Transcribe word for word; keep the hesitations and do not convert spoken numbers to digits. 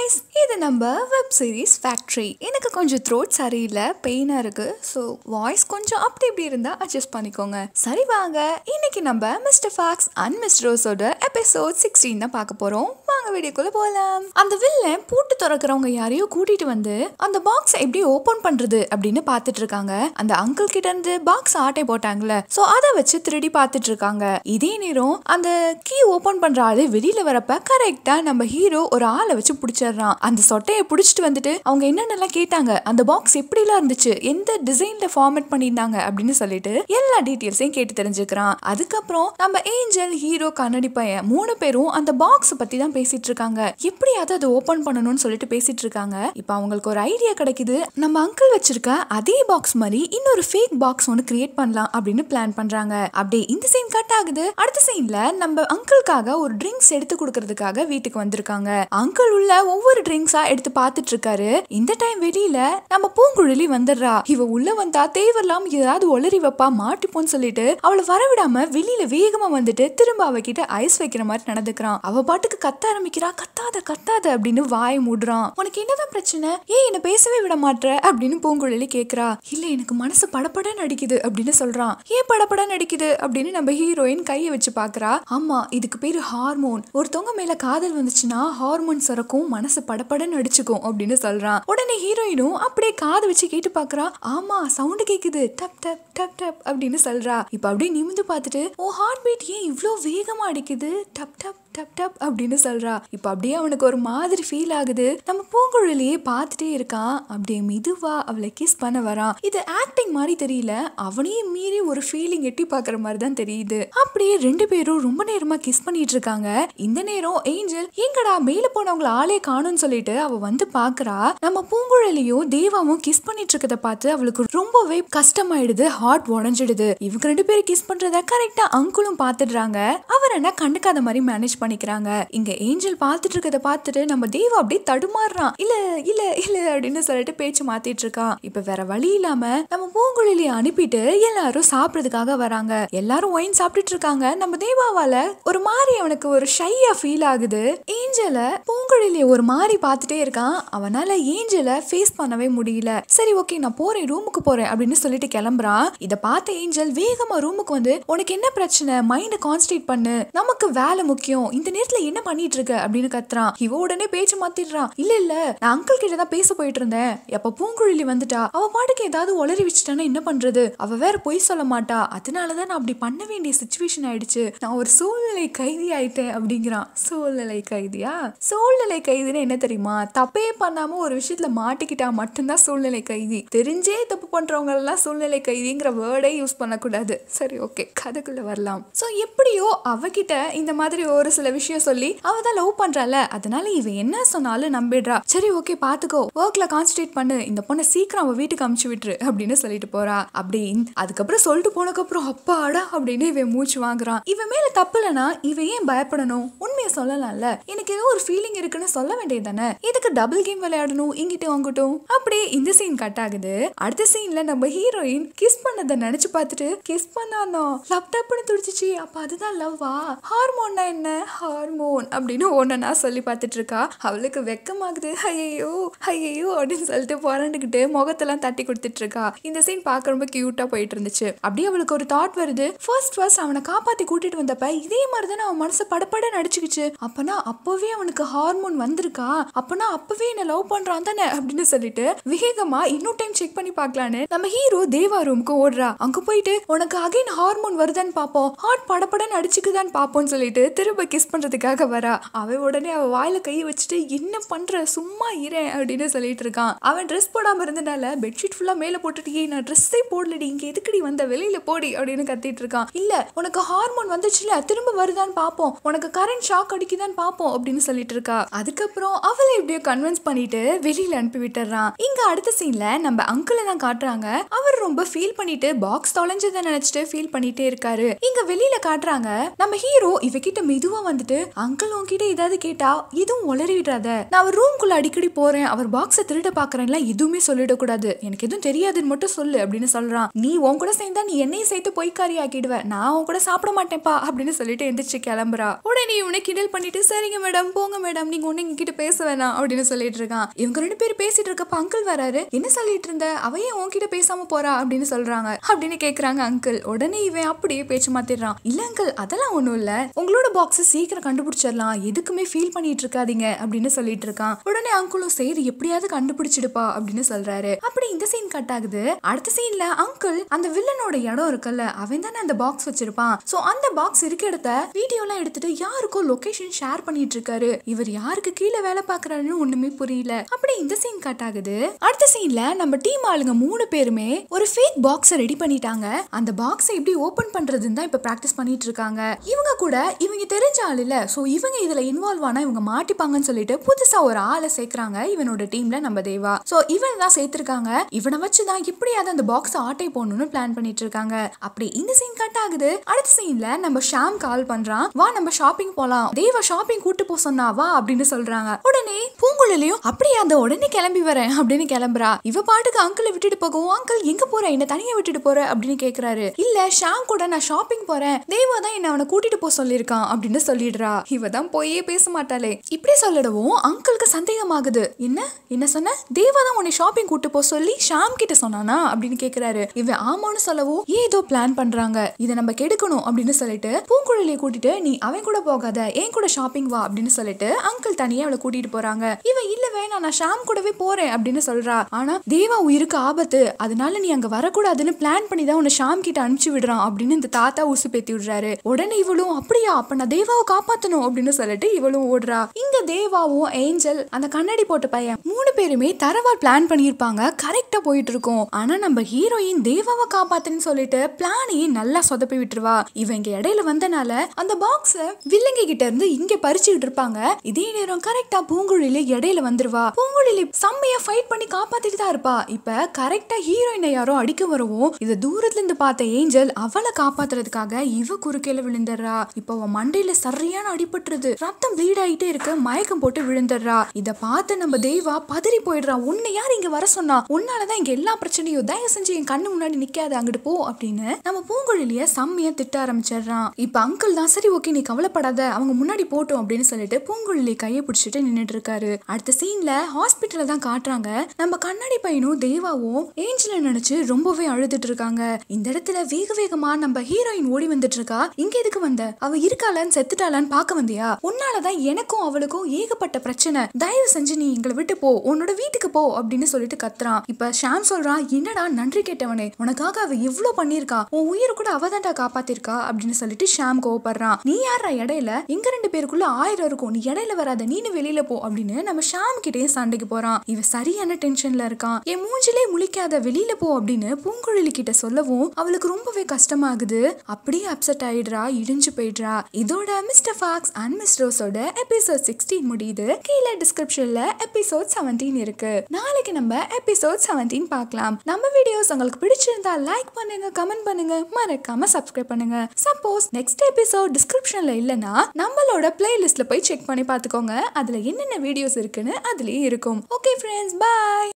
guys, இது நம்ம web series factory. எனக்கு கொஞ்சம் த்ரோட் சரியில்லை, பெயினாக இருக்கு. ஸோ வாய்ஸ் கொஞ்சம் அப்படி இப்படி இருந்தால் அட்ஜஸ்ட் பண்ணிக்கோங்க. சரி வாங்க, இன்னைக்கு நம்ம மிஸ்டர் ஃபாக்ஸ் அண்ட் மிஸ் ரோஸோட எபிசோட் சிக்ஸ்டீன் தான் பார்க்க போகிறோம். வாங்க வீடியோக்குள்ளே போகலாம். அந்த வில்லன் பூட்டு திறக்கிறவங்க யாரையோ கூட்டிட்டு வந்து அந்த பாக்ஸை எப்படி ஓப்பன் பண்ணுறது அப்படின்னு பார்த்துட்டு இருக்காங்க. அந்த அங்கிள் கிட்ட இருந்து பாக்ஸ் ஆட்டை போட்டாங்கல்ல, ஸோ அதை வச்சு திருடி பார்த்துட்டு இருக்காங்க. இதே நேரம் அந்த கீ ஓப்பன் பண்ணுற ஆளு வெளியில வரப்ப கரெக்டாக நம்ம ஹீரோ ஒரு ஆளை வச்சு பிடிச்சிடுறான். அந்த சொட்டையை பிடிச்சிட்டு வந்துட்டு அவங்க என்னென்னலாம் கேட்டாங்க, அந்த பாக்ஸ் எப்படிலாம் இருந்துச்சு, எந்த டிசைன்ல ஃபார்மேட் பண்ணியிருந்தாங்க அப்படின்னு சொல்லிட்டு எல்லா டீட்டெயில்ஸையும் கேட்டு தெரிஞ்சுக்கிறான். அதுக்கப்புறம் நம்ம ஏஞ்சல், ஹீரோ, கண்ணாடி பையன் மூணு பேரும் அந்த பாக்ஸ் பத்தி தான் பேசிட்டு இருக்காங்க. எப்படியாவது அதை ஓபன் பண்ணணும்னு சொல்லிட்டு பேசிட்டு இருக்காங்க. இப்போ அவங்களுக்கு ஒரு ஐடியா கிடைக்குது. நம்ம அங்கிள் வச்சிருக்க அதே பாக்ஸ் மாதிரி இன்னொரு ஃபேக் பாக்ஸ் ஒன்று கிரியேட் பண்ணலாம் அப்படின்னு பிளான் பண்றாங்க. அப்படியே இந்த சீன் கட் ஆகுது. அடுத்த சீன்ல நம்ம அங்கிள்காக ஒரு ட்ரிங்க்ஸ் எடுத்து கொடுக்கறதுக்காக வீட்டுக்கு வந்திருக்காங்க. அங்கிள் உள்ள ஒவ்வொரு ட்ரிங்க்ஸா எடுத்து பார்த்துட்டு இருக்காரு. இந்த டைம் வெளியில நம்ம பூங்குழலி வந்துடுறா. இவ உள்ள வந்தா தேவையில்லாம ஏதாவது ஒளரி வைப்பா, மாட்டிப்போன்னு சொல்லிட்டு அவளை வரவிடாம வெளியில வேகமா வந்துட்டு திரும்ப அவகிட்ட ஐஸ் வைக்கிற மாதிரி நடந்துக்கிறான். அவ பாட்டுக்கு கத்த ஆரம்பிக்கிறா. கத்தாத கத்தாத அப்படின்னு வாயை மூடுறான். உனக்கு என்னதான் பிரச்சனை, ஏன் என்ன பேசவே விட மாட்ற அப்படின்னு பூங்குழலி கேக்குறா. இல்ல, எனக்கு மனசு படப்படன்னு அடிக்குது அப்படின்னு சொல்றான். ஏன் படப்படன்னு அடிக்குது அப்படின்னு நம்ம ஹீரோயின் கையை வச்சு பாக்குறா. ஆமா, இதுக்கு பேரு ஹார்மோன். ஒருத்தவங்க மேல காதல் வந்துச்சுன்னா ஹார்மோன் சுரக்கும், மனசு படப்படன்னு அடிச்சுக்கும் அப்படின்னு சொல்றான். உடனே ஹீரோயினும் அப்படியே காது வச்சு கேட்டு பாக்குறா. ஆமா, சவுண்ட் கேக்குது, டப் டப் டப் டப் அப்படின்னு சொல்றா. இப்ப அப்படியே நிமிந்து பார்த்துட்டு, ஓ ஹார்ட் பீட் ஏன் இவ்ளோ வேகமா அடிக்குது, டப் டப் டப் டப் அப்படின்னு சொல்றா. இப்ப அப்படியே அவனுக்கு ஒரு மாதிரி ஃபீல் ஆகுது. நம்ம பூங்குழலியே பார்த்துட்டே இருக்கான். அப்படியே மெதுவா அவளை கிஸ் பண்ண வரான். இது ஆக்டிங் மாதிரி தெரியல, அவனையும் மீறி ஒரு ஃபீலிங் எட்டி பாக்குற மாதிரி தான் தெரியுது. அப்படியே ரெண்டு பேரும் ரொம்ப நேரமா கிஸ் பண்ணிட்டு இருக்காங்க. இந்த நேரம் ஏஞ்சல் எங்கடா மேல போனவங்களை ஆளே காணும்னு சொல்லிட்டு அவ வந்து பாக்குறா. நம்ம பூங்குழலியும் தேவாவும் கிஸ் பண்ணிட்டு இருக்கத பார்த்து அவளுக்கு ரொம்பவே கஷ்டமாயிடுது. ஹார்ட் உடஞ்சிடுது. இவங்க ரெண்டு பேரும் கிஸ் பண்றத கரெக்டா அங்குளும் பாத்துடுறாங்க. அவர் என்ன கண்டுக்காத மாதிரி மேனேஜ் பண்ணிக்கிறாங்க. இங்க ஏஞ்சல் பார்த்துட்டு இருக்கத பார்த்துட்டு நம்ம தேவா அப்படியே தடுமாறுறான். இல்ல இல்ல இல்ல அப்படின்னு சொல்லிட்டு பேச்சு மாத்திட்டு இருக்கான். இப்ப வேற வழி இல்லாம நம்ம பூங்குழலியை அனுப்பிட்டு எல்லாரும் சாப்பிடுறதுக்காக வராங்க. எல்லாரும் ஒயின் சாப்பிட்டுட்டு இருக்காங்க. நம்ம தேவாவால ஒரு மாதிரி அவனுக்கு ஒரு ஷையா ஃபீல் ஆகுது. ஏஞ்சல பூங்குழலியை ஒரு மாதிரி பார்த்துட்டே இருக்கான். அவனால ஏஞ்சல ஃபேஸ் பண்ணவே முடியல. சரி ஓகே, நான் போறேன், ரூமுக்கு போறேன் அப்படின்னு சொல்லிட்டு கிளம்புறான். இத பார்த்த ஏஞ்சல் வேகமா ரூமுக்கு வந்து, உனக்கு என்ன பிரச்சனை, மைண்ட கான்சன்ட்ரேட் பண்ணு, நமக்கு வேலை முக்கியம், இந்த நேரத்துல என்ன பண்ணிட்டு இருக்க அப்படின்னு கத்துறான். இவ உடனே பேச்சு மாத்திடுறான். இல்ல இல்ல, நான் அங்கிள் கிட்ட தான் பேச போயிட்டு இருந்தேன். எப்ப பூங்குழலி வந்துட்டா, அவ பாட்டுக்கு ஏதாவது உளறி வச்சுட்டானா என்ன பண்றது, அவ வேற பொய் சொல்ல மாட்டா, அதனாலதான் நான் அப்படி பண்ண வேண்டிய சிச்சுவேஷன் ஆயிடுச்சு, நான் ஒரு சூழ்நிலை கைதி ஆயிட்டேன் அப்படிங்கிறான். சூழ்நிலை கைதியா? சூழ்நிலை கைதின்னு என்ன தெரியுமா, தப்பே பண்ணாம ஒரு விஷயத்துல மாட்டிக்கிட்டா மட்டும்தான் சூழ்நிலை கைதி. தெரிஞ்சே தப்பு பண்றவங்க எல்லாம் சூழ்நிலை கைதிங்கிற வேர்டே யூஸ் பண்ணக்கூடாது. சரி ஓகே, கதைக்குள்ள வரலாம். சோ எப்படியோ அவகிட்ட இந்த மாதிரி ஒரு சில விஷயம் சொல்லி அவ தான் லவ் பண்றால, அதனால இவ என்ன சொன்னாலும் நம்பிடுறா. சரி ஓகே, பாத்துக்கோ, ஒர்க்ல கான்சன்ட்ரேட் பண்ணு, இந்த பொண்ணை சீக்கிரம் அவ வீட்டுக்கு அமுச்சு விட்டுரு அப்படின்னு சொல்லிட்டு போறா. அப்படி அதுக்கப்புறம் சொல்லிட்டு போனதுக்கப்புறம் அப்பாடா அப்படின்னு இவன் மூச்சு வாங்குறான். இவன் மேல தப்பு இல்லைன்னா இவ ஏன் பயப்படணும், உண்மையை சொல்லலாம்ல, எனக்கு ஏதோ ஒரு ஃபீலிங் இருக்குன்னு சொல்ல வேண்டியது தானே, இதுக்கு டபுள் கேம் விளையாடணும் இங்கிட்டும் அங்கிட்டும். அப்படியே இந்த சீன் கட் ஆகுது. அடுத்த சீன்ல நம்ம ஹீரோயின் கிஸ் பண்ணதை நினைச்சு பார்த்துட்டு, கிஸ் பண்ணானோ லேப்டாப்னு துடிச்சிச்சு, அப்ப அதுதான் லவ்வா, ஹார்மோன்னா என்ன, ஹார்மோன் அப்படின்னு ஒன்னா சொல்லி பார்த்துட்டு இருக்கா. அவளுக்கு வெக்கமாகுது. ஐயோ ஐயோ அப்படின்னு சொல்லிட்டு புரண்டுகிட்டு முகத்தெல்லாம் தட்டி கொடுத்துட்டு இருக்கா. இந்த சீன் பார்க்க ரொம்ப கியூட்டா போயிட்டு இருந்துச்சு. அப்படியே அவளுக்கு ஒரு தாட் வருது. ஃபர்ஸ்ட் ஃபர்ஸ்ட் அவனை காப்பாத்தி கூட்டிட்டு வந்தப்ப இதே மாதிரிதான் அவன் மனசு படப்பட நடிச்சுக்கிச்சு. அப்பனா அப்பவே அவனுக்கு ஹார்மோன் வந்திருக்கா, அப்பனா அப்பவே என்ன லவ் பண்றான் தானே அப்படின்னு சொல்லிட்டு வேகமா இன்னொரு டைம் செக் பண்ணி பார்க்கலான்னு நம்ம ஹீரோ தேவா ரூமுக்கு ஓடுறா. அங்க போயிட்டு உனக்கு அகைன் ஹார்மோன் வருதான்னு பாப்போம், ஹார்ட் படப்படன்னு அடிச்சுக்குதான்னு பாப்போம்னு சொல்லிட்டு திரும்ப கிஸ் பண்றதுக்காக வரா. அவன் உடனே அவ வாயில கை வச்சுட்டு, என்ன பண்ற, சும்மா இரேன் அப்படின்னு சொல்லிட்டு இருக்கான். அவன் ட்ரெஸ் போடாம இருந்தனால பெட்ஷீட் ஃபுல்லா மேல போட்டுட்டு, நான் ட்ரெஸ்ஸே போடலடி, இங்க எதுக்கடி வந்த, வெளியில போடி அப்படின்னு கத்திட்டு இருக்கான். இல்ல, உனக்கு ஹார்மோன் வந்துச்சுல, திரும்ப வருதான்னு பாப்போம், உனக்கு கரண்ட் ஷாக் அடிக்குதான்னு பாப்போம் அப்படின்னு சொல்லிட்டு இருக்கா. அதுக்கப்புறம் அவளை எப்படியோ கன்வின்ஸ் பண்ணிட்டு வெளியில அனுப்பி விட்டுறான். இங்க அடுத்த சீன்ல நம்ம அங்கிளை தான் காட்டுறாங்க. அவர் ரொம்ப ஃபீல் பண்ணிட்டு பாக்ஸ் தொலைஞ்சதை நினைச்சிட்டு ஃபீல் பண்ணிட்டே இருக்காரு. இங்க வெளியில காட்டுறாங்க நம்ம ஹீரோ இவகிட்ட மெதுவா வந்துட்டு அங்கிள் உன்கிட்ட ஏதாவது கேட்டா இதுவும் உளறிடுறாத, நான் அவர் ரூம்குள்ள அடிக்கடி போறேன், அவர் பாக்ஸை திருட பாக்குறேன்ல, எதுவுமே சொல்லிடக்கூடாது, எனக்கு எதுவும் தெரியாதுன்னு மட்டும் சொல்லு அப்படின்னு சொல்றான். நீ உன் கூட சேர்ந்தா நீ என்னையும் சேர்த்து பொய்க்காரி ஆக்கிடுவ, நான் உன் கூட சாப்பிட மாட்டேன்ப்பா அப்படின்னு சொல்லிட்டு எந்திரிச்சு கிளம்புறா. உடனே இவனை கிண்டல் பண்ணிட்டு சரிங்க மேடம் போங்க மேடம், நீங்க ஒண்ணு எங்ககிட்ட பேச வேணாம் அப்படின்னு சொல்லிட்டு இருக்கான். இவங்க ரெண்டு பேரும் பேசிட்டு இருக்கப்ப அங்கிள் வராரு. என்ன சொல்லிட்டு இருந்த, அவையே உன்கிட்ட பேசாம போறா அப்படின்னு சொல்றாங்க. அப்படின்னு கேக்குறாங்க அங்கிள். உடனே இவன் அப்படியே பேச்சு மாத்திடுறான். இல்ல அங்கிள் அதெல்லாம் ஒண்ணும் இல்ல, உங்களோட பாக்ஸ் சீக்கிரம் கண்டுபிடிச்சிடலாம், எதுக்குமே ஃபீல் பண்ணிட்டு இருக்காதீங்க அப்படின்னு சொல்லிட்டு இருக்கான். உடனே அங்கிளும் சரி எப்படியாவது கண்டுபிடிச்சிடுப்பா அப்படின்னு சொல்றாரு. அப்படி இந்த சீன் கட் ஆகுது. அடுத்த சீன்ல அங்கிள் அந்த வில்லனோட இடம் இருக்குல்ல, அவன் தானே அந்த பாக்ஸ் வச்சிருப்பான். சோ அந்த பாக்ஸ் இருக்க இடத்த வீடியோ எல்லாம் எடுத்துட்டு யாருக்கோ லொகேஷன் ஷேர் பண்ணிட்டு இருக்காரு. இவர் யாருக்கு கீழே வேலை பாக்குறாருன்னு ஒண்ணுமே புரியல. அப்படி இந்த சீன் கட் ஆகுது. அடுத்த சீன்ல நம்ம டீம் ஆளுங்க மூணு பேருமே ஒரு ஃபேக் பாக்ஸ் ரெடி பண்ணிட்டாங்க. அந்த பாக்ஸை எப்படி ஓபன் பண்றதுன்னு தான் இப்ப பிராக்டிஸ் பண்ணிட்டு இருக்காங்க. இவங்க கூட இவங்க தெரிஞ்ச ஆள் இல்ல, சோ இவங்க இதுல இன்வால்வ் ஆனா இவங்க மாட்டிப்பாங்கன்னு சொல்லிட்டு புதுசா ஒரு ஆளை சேர்க்கறாங்க இவனோட டீம்ல, நம்ம தேவா. சோ இவன் தான் சேர்த்திருக்காங்க. இவனை வச்சுதான் எப்படியாவது அந்த பாக்ஸ் ஆட்டை போடணும்னு பிளான் பண்ணிட்டு இருக்காங்க. அப்படி இந்த சீன் கட் ஆகுது. அடுத்த சீன்ல நம்ம ஷாம் கால் பண்றான், வா நம்ம ஷாப்பிங் போலாம், தேவா ஷாப்பிங் கூட்டு போ சொன்னா வா அப்படின்னு சொல்றாங்க. உடனே பூங்குழலியும் அப்படியே அந்த உடனே கிளம்பி வரேன் அப்படின்னு கிளம்புறா. இவ பாட்டுக்கு அங்கிளை விட்டுட்டு போகவும், அங்கிள் எங்க போற, என்ன தனியா விட்டுட்டு போற அப்படின்னு கேக்குறாரு. இல்ல ஷாம் கூட நான் ஷாப்பிங் போறேன், தேவா தான் என்ன அவனை கூட்டிட்டு போ சொல்லிருக்கான் அப்படின்னு சொல்லிடுறா. இவ தான் போயே பேச மாட்டாளே. இப்படி சொல்லிடவும் அங்கிளுக்கு சந்தேகமாகுது. என்ன என்ன சொன்ன, தேவா தான் உன்னை ஷாப்பிங் கூட்டு போ சொல்லி ஷாம் கிட்ட சொன்னானா அப்படின்னு கேக்குறாரு. இவ ஆமான்னு சொல்லவும் ஏதோ பிளான் பண்றாங்க, இதை நம்ம கெடுக்கணும் அப்படின்னு சொல்லிட்டு பூங்குழலியை கூட்டிட்டு நீ அவன் கூட போகாத, என் கூட ஷாப்பிங் வா அப்படின்னு சொல்லிட்டு அங்கிள் தனியா அவளை கூட்டிட்டு போறாங்க. இவ இல்ல வேணாம் நான் ஷாம் கூடவே போறேன் அப்படின்னு சொல்றா. ஆனா தேவா உயிருக்கு ஆபத்து, அதனால நீ அங்க வரக்கூடாதுன்னு பிளான் பண்ணி தான் உன்னை ஷாம் கிட்ட அனுப்பிச்சு விடுறான் அப்படின்னு இந்த தாத்தா உசு பேத்தி விடுறாரு. உடனே இவளும் அப்படியா, அப்ப நான் தேவாவை காப்பாத்தணும் அப்படின்னு சொல்லிட்டு இவளும் ஓடுறா. இங்க தேவாவும் ஏஞ்சல் அந்த கண்ணாடி போட்ட பையன் மூணு பேருமே தரவா பிளான் பண்ணிருப்பாங்க, கரெக்டா போயிட்டு இருக்கும். ஆனா நம்ம ஹீரோயின் தேவாவை காப்பாத்துன்னு சொல்லிட்டு பிளானையே நல்லா சொதப்பி விட்டுருவா. இவங்க இடையில வந்தனால அந்த பாக்ஸ வில்லங்க கிட்ட இருந்து இங்க பறிச்சுட்டு இருப்பாங்க. இதே நேரம் கரெக்டா பூங்குழலி இடையில வந்துருவா. பூங்குழலி செம்மையா ஃபைட் பண்ணி காப்பாத்திட்டு தான் இருப்பா. இப்ப கரெக்டா ஹீரோயினை யாரோ அடிக்க வரவும் இத தூரத்துல இருந்து பார்த்த ஏஞ்சல் அவளை காப்பாத்துறதுக்காக இவ குறுக்கையில விழுந்துடுறா. இப்ப அவன் மண்டையில சரியான அடிபட்டுருது, ரத்தம் ப்ளீட் ஆயிட்டே இருக்கு, மயக்கம் போட்டு விழுந்துடுறா. இத பார்த்து நம்ம தேவா பதறி போயிடுறா. உன்னை யார் இங்க வர சொன்னா, உன்னாலதான் இங்க எல்லா பிரச்சனையும், தயவு செஞ்சு என் கண்ணு முன்னாடி நிக்காத, அங்கிட்டு போ அப்படின்னு நம்ம பூங்குழலிய செம்மையா திட்ட ஆரம்பிச்சிடறான். இப்ப அங்கிள் தான் சரி ஓகே நீ கவலைப்படாத, அவங்க முன்னாடி போட்டோம் அப்படின்னு சொல்லிட்டு பூங்குழலி கையை பிடிச்சிட்டு நின்னுட்டு இருக்காரு. அடுத்த சீன்ல ஹாஸ்பிட்டல்ல தான் காட்டுறாங்க. நம்ம கண்ணாடி பையனும் தேவாவும் ஏஞ்சலை நினைச்சு ரொம்பவே அழுதுட்டு இருக்காங்க. இந்த இடத்துல வேக வேகமா நம்ம ஹீரோயின் ஓடி வந்துட்டு இருக்கா. இங்க எதுக்கு வந்த, அவ இருக்காளான்னு செத்துட்டாளான்னு பாக்க வந்தியா, உன்னாலதான் எனக்கும் அவளுக்கும் ஏகப்பட்ட பிரச்சனை, தயவு செஞ்சு நீ எங்களை விட்டு போ, உன்னோட வீட்டுக்கு போ அப்படின்னு சொல்லிட்டு கத்துறான். இப்ப ஷாம் சொல்றான், என்னடா நன்றி கேட்டவனே, உனக்காக அவ எவ்வளவு பண்ணிருக்கா, உன் உயிரை கூட அவதான்டா காப்பாத்திருக்கா அப்படின்னு சொல்லிட்டு ஷாம் கோவப்படுறான். நீ யாரா இடையில, எங்க ரெண்டு பேருக்குள்ள ஆயிரம் இருக்கும், நீ இடையில வராத, நீனு வெளியில போ அப்படின்னு நம்ம ஷாம் கிட்டே சண்டைக்கு போறான். இவ சரியான டென்ஷன்ல இருக்கான். என் மூஞ்சிலே முழிக்காத, வெளியில போ அப்படின்னு பூங்குழலி கிட்ட சொல்லவும் அவளுக்கு ரொம்பவே கஷ்டமாகுது. அப்படியே அப்செட் ஆயிடுறா, இடிஞ்சு போயிடுறா. இதோட மிஸ்டர் ஃபாக்ஸ் அண்ட் மிஸ் ரோஸோட எபிசோட் சிக்ஸ்டீன் முடியுது. கீழே டிஸ்கிரிப்ஷன்ல எபிசோட் செவன்டீன் இருக்கு. நாளைக்கு நம்ம எபிசோட் செவன்டீன் பார்க்கலாம். நம்ம வீடியோஸ் உங்களுக்கு பிடிச்சிருந்தா லைக் பண்ணுங்க, கமெண்ட் பண்ணுங்க, மறக்காம சப்ஸ்கிரைப் பண்ணுங்க. சப்போஸ் நெக்ஸ்ட் எபிசோட் டிஸ்கிரிப்ஷன்ல இல்லனா நம்மளோட பிளேலிஸ்ட்ல போய் செக் பண்ணி பார்த்துக்கோங்க. அதுல என்னென்ன வீடியோஸ் இருக்குன்னு அதுலயே இருக்கும். Okay friends, by.